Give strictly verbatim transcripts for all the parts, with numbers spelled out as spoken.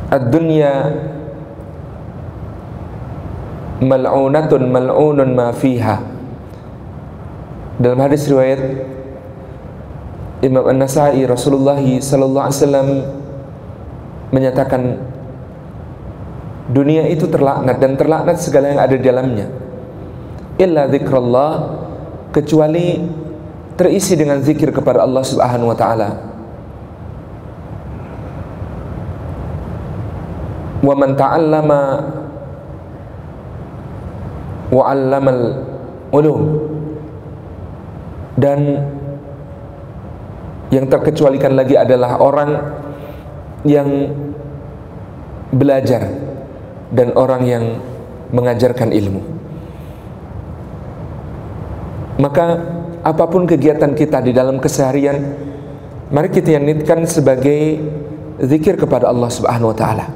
ad-dunya mal'unatun mal'unun ma fiha. Dalam hadis riwayat Imam An-Nasa'i, Rasulullah sallallahu alaihi wasallam menyatakan dunia itu terlaknat dan terlaknat segala yang ada di dalamnya, illa dzikrullah, kecuali terisi dengan zikir kepada Allah Subhanahu wa taala. Wa man ta'allama wa 'allamal ulum, dan yang terkecualikan lagi adalah orang yang belajar dan orang yang mengajarkan ilmu. Maka apapun kegiatan kita di dalam keseharian, mari kita niatkan sebagai zikir kepada Allah Subhanahu wa taala.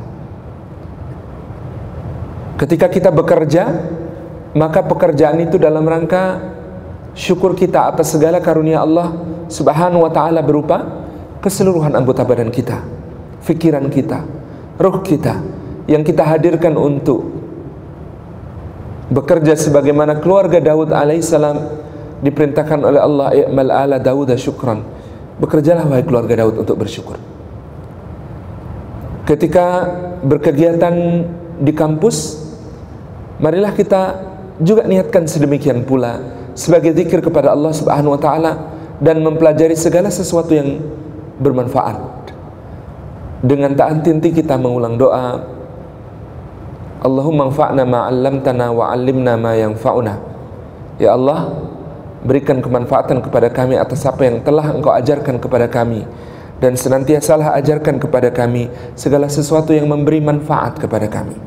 Ketika kita bekerja, maka pekerjaan itu dalam rangka syukur kita atas segala karunia Allah Subhanahu wa taala berupa keseluruhan anggota badan kita, fikiran kita, ruh kita, yang kita hadirkan untuk bekerja sebagaimana keluarga Daud alaihissalam diperintahkan oleh Allah, i'mal ala Dawud syukran, bekerjalah wahai keluarga Daud untuk bersyukur. Ketika berkegiatan di kampus, marilah kita juga niatkan sedemikian pula sebagai zikir kepada Allah Subhanahu wa taala dan mempelajari segala sesuatu yang bermanfaat. Dengan tak henti-henti kita mengulang doa, Allahumma anfa'na ma 'allamtana wa 'allimna ma yanfa'una. Ya Allah, berikan kemanfaatan kepada kami atas apa yang telah Engkau ajarkan kepada kami, dan senantiasalah ajarkan kepada kami segala sesuatu yang memberi manfaat kepada kami.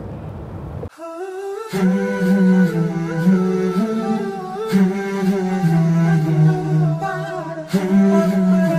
Hmm.